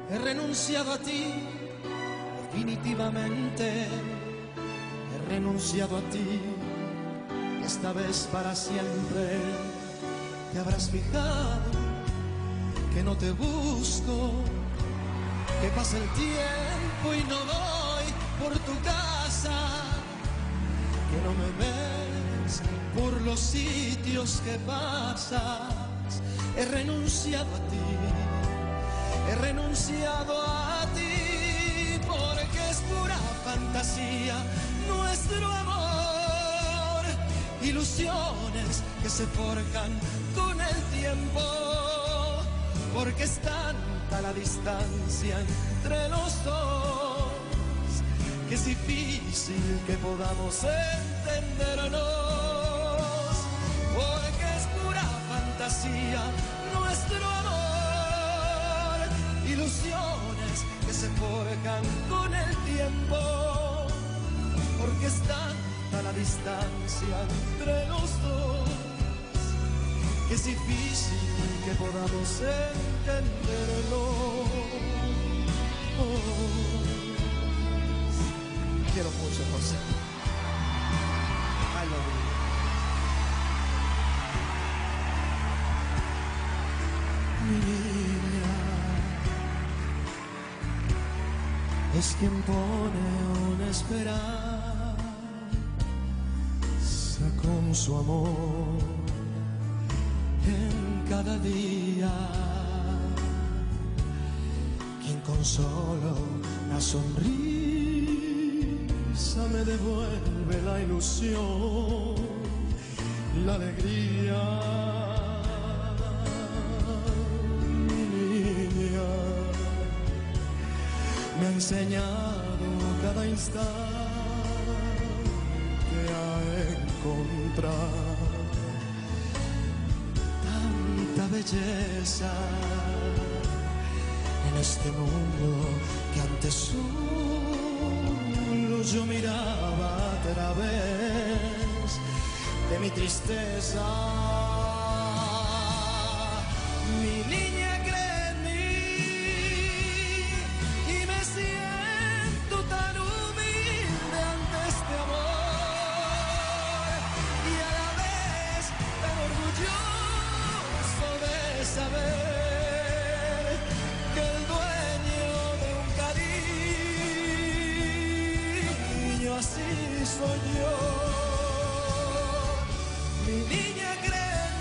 He renunciado a ti, definitivamente. He renunciado a ti, esta vez para siempre. Te habrás fijado que no te busco, que pasa el tiempo y no voy por tu casa, que no me ves por los sitios que pasas. He renunciado a ti, he renunciado a ti, porque es pura fantasía nuestro amor, ilusiones que se forjan con el tiempo, porque es tanta la distancia entre los dos, que es difícil que podamos entendernos, porque es pura fantasía nuestro amor, ilusiones que se forjan con el tiempo, porque es tanta la distancia entre los dos, que es difícil que podamos entenderlo. Quiero mucho, José. I love you. Mi niña es quien pone una esperanza con su amor en cada día, quien con solo una sonrisa me devuelve la ilusión, la alegría. Mi niña me ha enseñado cada instante a encontrar belleza en este mundo que antes solo yo miraba a través de mi tristeza. Mi niña cree en mí y me siento tan humilde ante este amor, y a la vez tan orgulloso de saber que el dueño de un cariño así soy yo. Mi niña cree en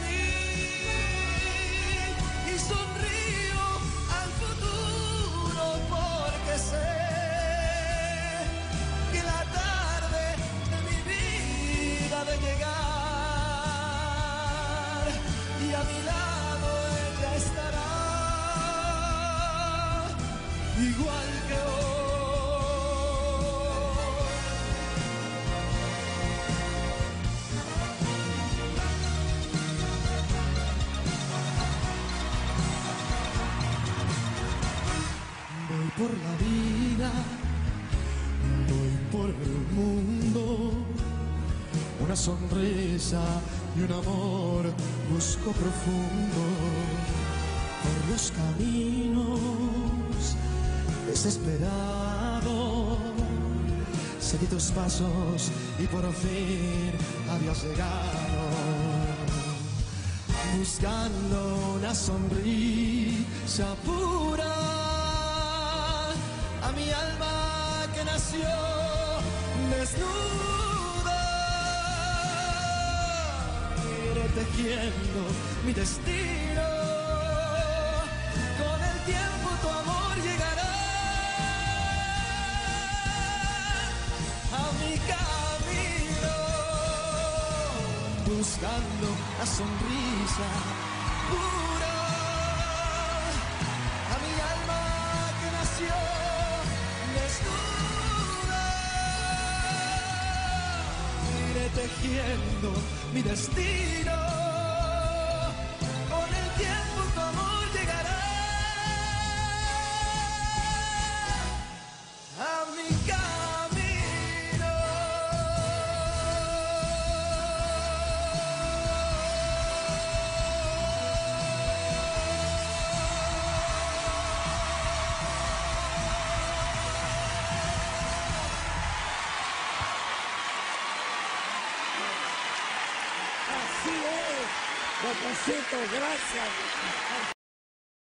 mí y sonrío al futuro, porque sé que la tarde de mi vida ha de llegar, y a mi lado ella estará igual que hoy. Voy por la vida, voy por el mundo, una sonrisa y un amor busco profundo, por los caminos desesperado, seguí tus pasos y por fin habías llegado, buscando una sonrisa pura a mi alma que nació desnuda, iré tejiendo mi destino, con el tiempo tu amor llegará a mi camino, buscando la sonrisa pura a mi alma que nació desnuda, iré tejiendo mi destino, con el tiempo tu amor llegará a mi camino. Papacito, gracias.